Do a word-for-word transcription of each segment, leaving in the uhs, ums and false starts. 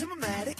dramatic.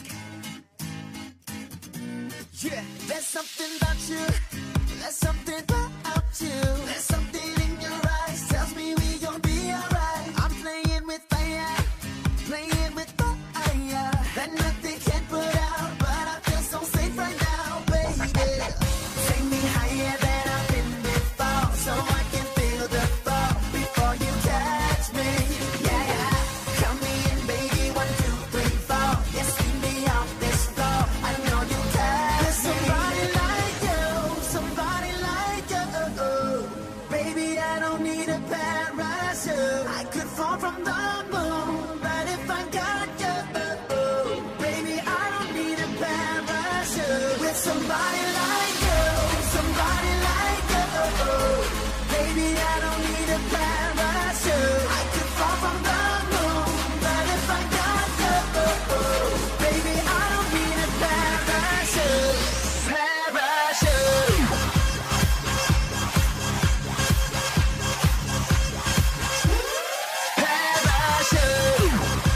Yeah, there's something about you. There's something about you. There's something in your eyes tells me we gon' be alright. I'm playing with fire, playing with fire that nothing can put out, but I feel so safe right now, baby. Take me higher than I've been before, so I can feel the fall before you catch me. Yeah, yeah. Count me in, baby. One, two, three, four. Yes, leave me off this floor. I know you catch me. Somebody like you, somebody like you, baby. I don't need a parachute. I could fall from the moon, but if I got you, baby, I don't need a parachute. With somebody like you, somebody like you, baby, I don't need a parachute. I could fall from the moon, but if I got you, baby, I don't need a parachute. Parachute. Parachute.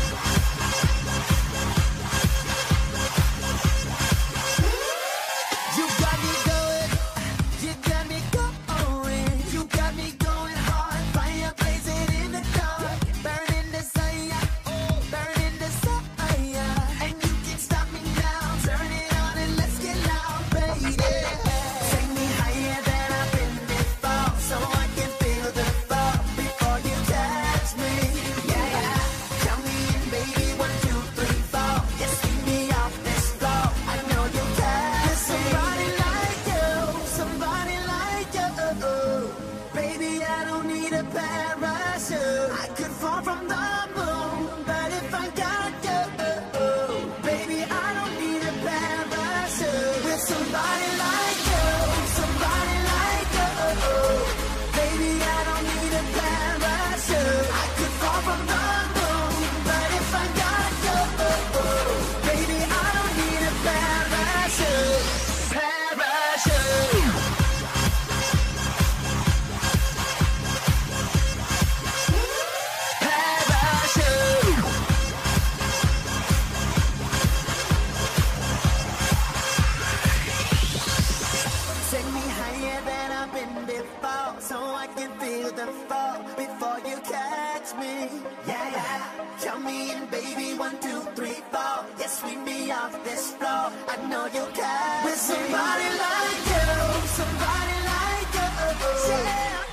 You got me going, you got me going, you got me going hard. Fire blazing in the dark, burning desire, burning desire. And you can't stop me now. Turn it on and let's get loud, baby. Take me higher than I've been before, so I can feel the fall before you catch me. Yeah, yeah. Count me in, baby. One, two, three, four. Yes, leave me off this floor. I know you catch somebody like you, somebody like you, baby. I don't need a parachute. I could fall from the moon, but if I got you, baby, I don't need a parachute. With somebody like you, somebody like you, baby, I don't need a parachute. I could fall from the moon, but if I got you, baby, I don't need a parachute. Parachute. Parachute. Take me higher than I've been before, so I can feel the fall before you catch me. Yeah, yeah. Count me in, baby. One, two, three, four. Yes, sweep me off this floor. I know you catch me. With somebody like you, somebody like you, yeah.